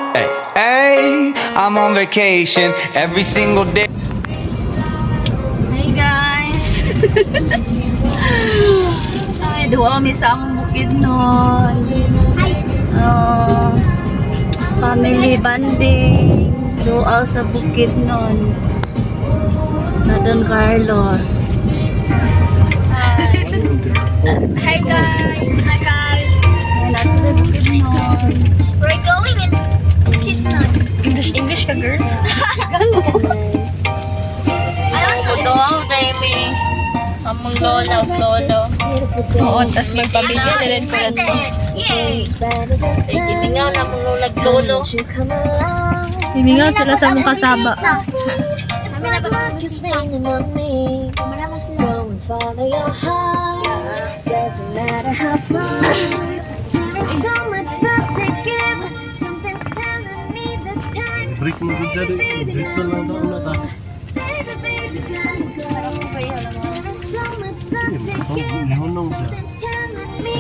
Hey, hey, I'm on vacation every single day. Hey guys. Ay, duwa kami sa among Bukidnon. Family bonding. Duwa sa Bukidnon. Na Don Carlos. Hi guys! Hi guys! Ay, nato sa Bukidnon. We're going in Bukidnon. English ka, girl? Ano to ang baby? Among lolo. Oo, tas may pamilya na rin ko lang to. Yay! Itingaw na mong lolo. Himingaw sila sa mong kasaba. Kami na ba? Follow your heart. Doesn't matter how far. There's so much love to give. Something's telling me this time. Break mo dyan. Break sa lang daw na ta. Baby, baby, gotta go. There's so much love to give. Ihunong siya. Something's telling me.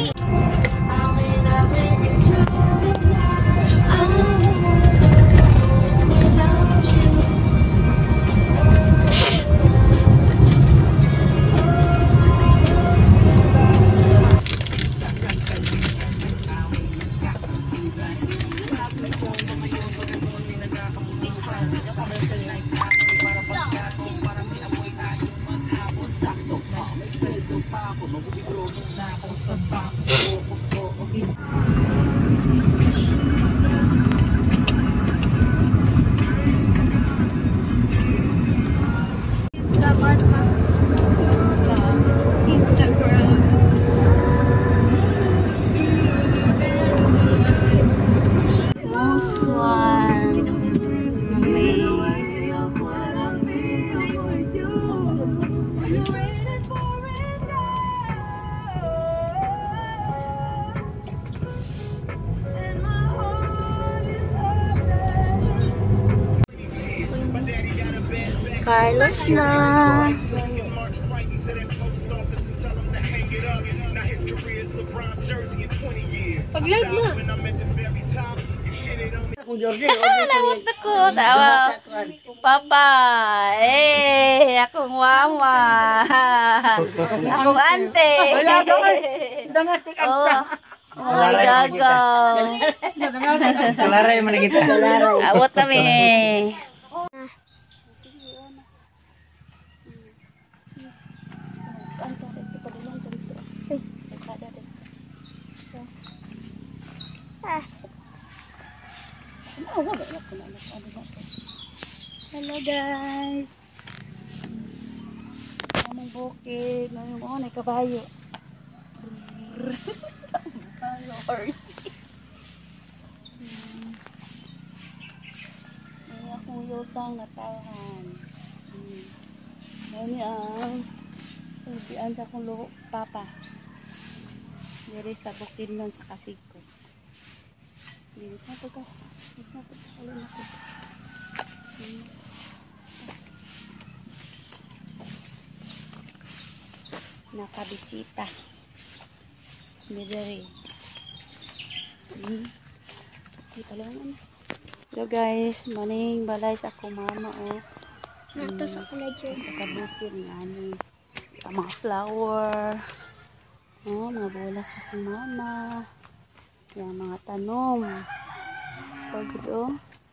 Carlos na. Pag-live mo. Nawag na ko. Tawa. Papa. Eh, akong mama. Akong ante. Oh. Oh my gagaw. Kalaray man kita. Awat kami. Hello guys. Among bukid, may kabayo. Kabayo horse. May akong yutang na tahan. Ngayon ang ubian sa akong papa. Diri sa Bukidnon sa Kasigko. Dito na to ka. Dito na to. Ulo na to. Nakabisita. Diri. Hello guys, maning balay sa akong mama oh. Nato sa collagen. Sa kabukid ngani. Mga flower. Oh, mga bola sa akong mama. Yung mga tanom. Pagod oh.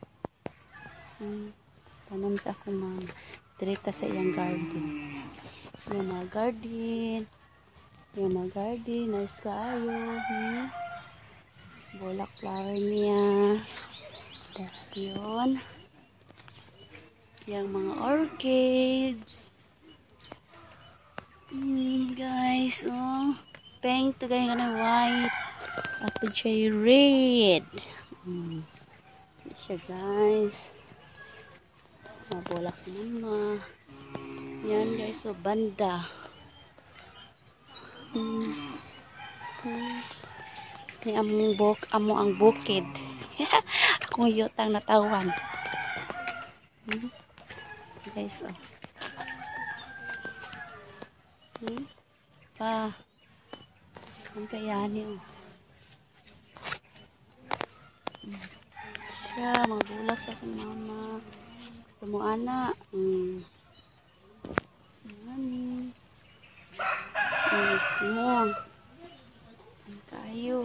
Tanom sa akong mama. Direkta sa iyang garden. Yung mga garden. Yung mga garden. Nice kaayo. Bolak flower niya. Dahil yun. Yung mga orchids. Guys, oh. Pink to gaya ng white. At siya red. Siya guys. Mabolak sa mama. Yan guys, so banda. Kaya amo ang bukid. Akong yutang natawan. Guys, oh. Ang kayani oh. siya. Mga bulak sa akong mama. Gusto mo, ana? Nani? Mo. Ang kayo.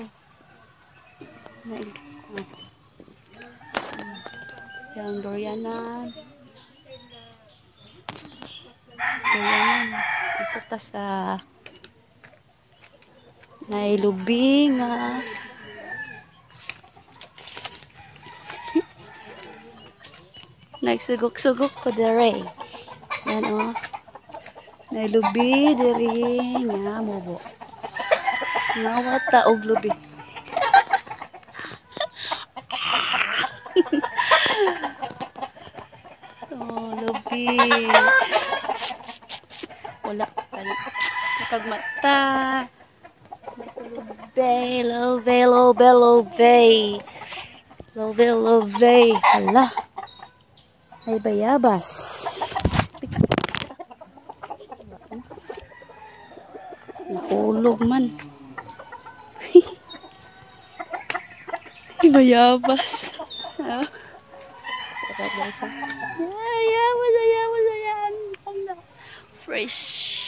Yang Dorianan. Ito ta sa nailubing nagsugok-sugok ko dere. Yan o. Nailubi dere nga bobo. Nawata og lubi. Oh, lubi. Wala kali. Kapagmata. Lobe. Hala. Ay bayabas. Nahulog man. Ay bayabas. Ayaw. Fresh.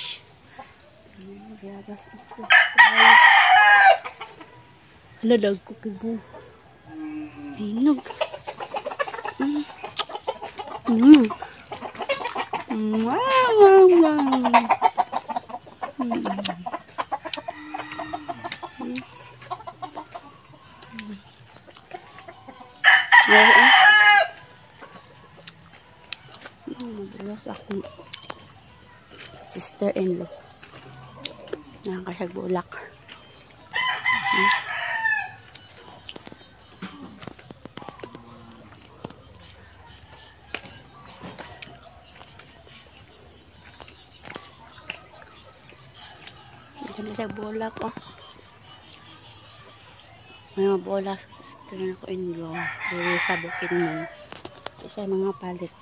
Bayabas ito. Hala, dagko kibo. Hinog. Madulas akong sister-in-law. Nakakasag bulak. Ito na siya bulak, oh. May mga bulak sa sister na ko in-law. Dili sa Bukidnon. Ito siya mga palit.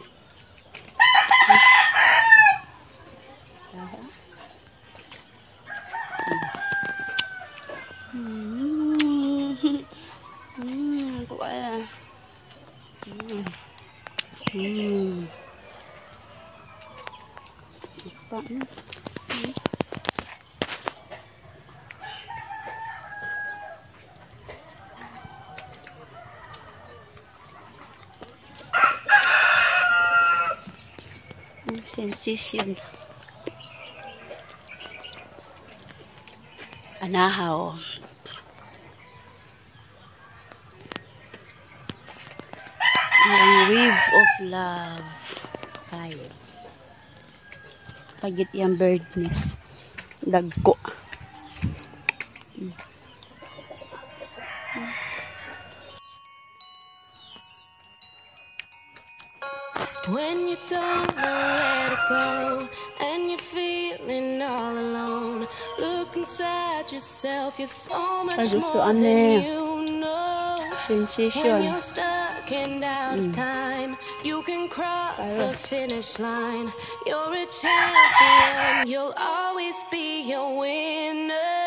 Sensation. Anahaw. Ang wave of love. Ay. Pagit yung birdness. Dagko. When you don't know where to go and you're feeling all alone, look inside yourself, you're so much more than you know. Sensation. When you're stuck and out of time, you can cross the finish line. You're a champion, you'll always be a winner.